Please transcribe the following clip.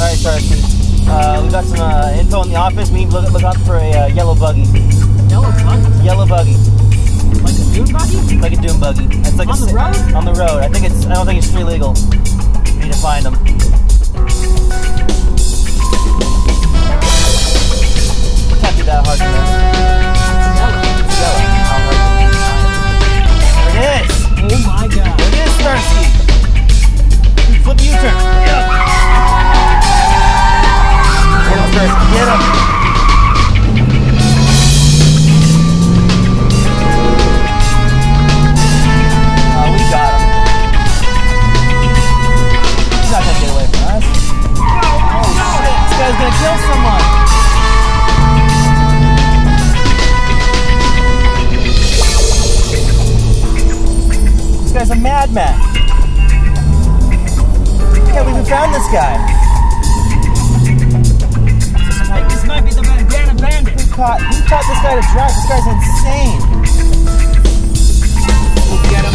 Alright, Starsky. We got some info in the office. We need to look out for a yellow buggy. Yellow buggy? Yellow buggy. Like a dune buggy? Like a dune buggy. It's like on the road? On the road. I don't think it's street legal. We need to find them. Can't be that hard to know. It's yellow. How hard to find it? There it is! Oh my god. There it is, Starsky! Flip the U-turn. Yeah. Get him, Starsky. Get him! We got him. He's not gonna get away from us. Oh shit! This guy's gonna kill someone! This guy's a madman. Yeah, we even found this guy. This might be the bandana bandit. Who taught this guy to drive? This guy's insane. We'll get him.